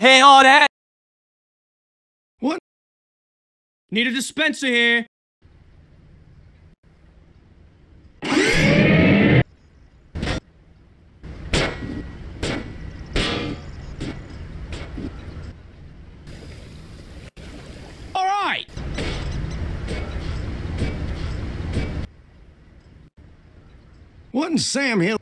Hey, all that. What? Need a dispenser here. All right. Wasn't Sam here